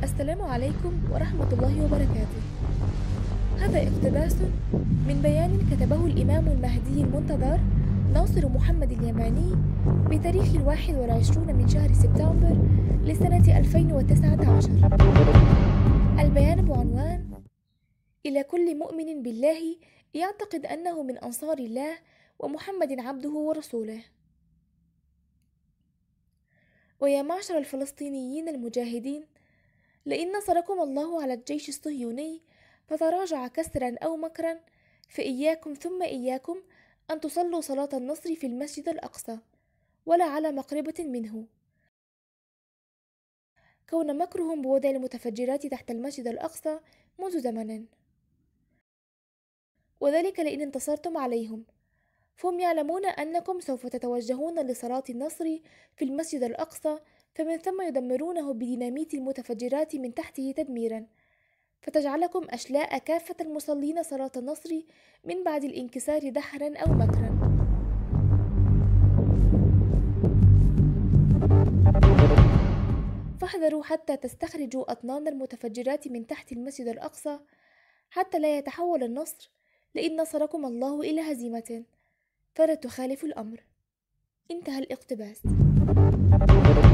السلام عليكم ورحمة الله وبركاته. هذا اقتباس من بيان كتبه الإمام المهدي المنتظر ناصر محمد اليماني بتاريخ 21 من شهر سبتمبر لسنة 2019. البيان بعنوان: إلى كل مؤمن بالله يعتقد أنه من أنصار الله ومحمد عبده ورسوله. ويا معشر الفلسطينيين المجاهدين، لئن نصركم الله على الجيش الصهيوني فتراجع كسرا أو مكرا، فإياكم ثم إياكم أن تصلوا صلاة النصر في المسجد الأقصى ولا على مقربة منه، كون مكرهم بوضع المتفجرات تحت المسجد الأقصى منذ زمن، وذلك لئن انتصرتم عليهم، فهم يعلمون أنكم سوف تتوجهون لصلاة النصر في المسجد الأقصى، فمن ثم يدمرونه بديناميت المتفجرات من تحته تدميرا، فتجعلكم أشلاء كافة المصلين صلاة النصر من بعد الانكسار دحرا أو مكرا. فاحذروا حتى تستخرجوا أطنان المتفجرات من تحت المسجد الأقصى حتى لا يتحول النصر، لئن نصركم الله إلى هزيمة فلا تخالفوا الأمر. انتهى الاقتباس.